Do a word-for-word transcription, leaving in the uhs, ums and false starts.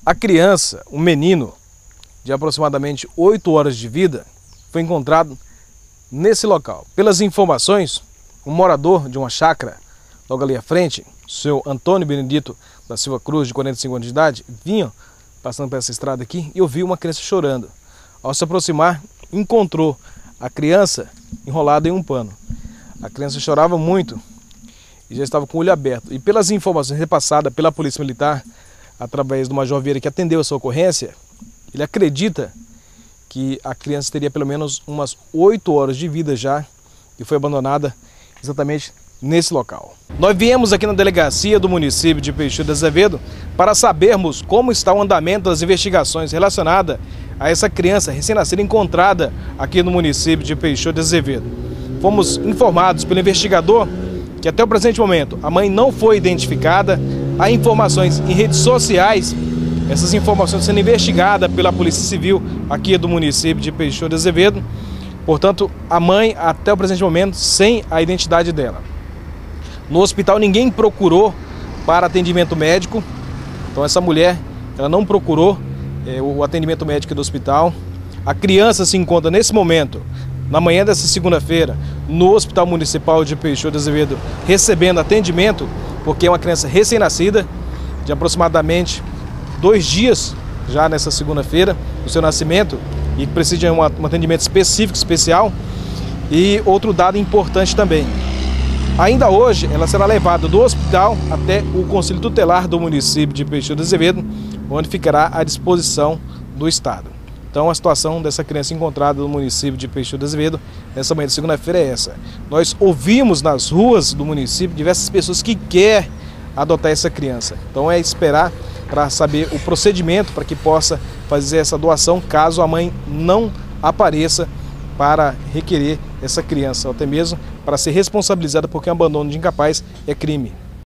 A criança, um menino de aproximadamente oito horas de vida, foi encontrado nesse local. Pelas informações, um morador de uma chácara, logo ali à frente, o seu Antônio Benedito da Silva Cruz, de quarenta e cinco anos de idade, vinha passando por essa estrada aqui e ouviu uma criança chorando. Ao se aproximar, encontrou a criança enrolada em um pano. A criança chorava muito e já estava com o olho aberto. E pelas informações repassadas pela Polícia Militar, através do Major Vieira, que atendeu essa ocorrência, ele acredita que a criança teria pelo menos umas oito horas de vida já e foi abandonada exatamente nesse local. Nós viemos aqui na delegacia do município de Peixoto de Azevedo para sabermos como está o andamento das investigações relacionadas a essa criança recém-nascida encontrada aqui no município de Peixoto de Azevedo. Fomos informados pelo investigador que até o presente momento a mãe não foi identificada. Há informações em redes sociais, essas informações sendo investigadas pela Polícia Civil aqui do município de Peixoto de Azevedo. Portanto, a mãe até o presente momento sem a identidade dela. No hospital ninguém procurou para atendimento médico, então essa mulher ela não procurou é, o atendimento médico do hospital. A criança se encontra nesse momento, na manhã dessa segunda-feira, no Hospital Municipal de Peixoto de Azevedo, recebendo atendimento, porque é uma criança recém-nascida, de aproximadamente dois dias já nessa segunda-feira, do seu nascimento, e que precisa de um atendimento específico, especial. E outro dado importante também, ainda hoje ela será levada do hospital até o Conselho Tutelar do município de Peixoto de Azevedo, onde ficará à disposição do Estado. Então a situação dessa criança encontrada no município de Peixoto de Azevedo nessa manhã de segunda-feira é essa. Nós ouvimos nas ruas do município diversas pessoas que querem adotar essa criança. Então é esperar para saber o procedimento para que possa fazer essa doação caso a mãe não apareça para requerer essa criança, ou até mesmo para ser responsabilizada porque o abandono de incapaz é crime.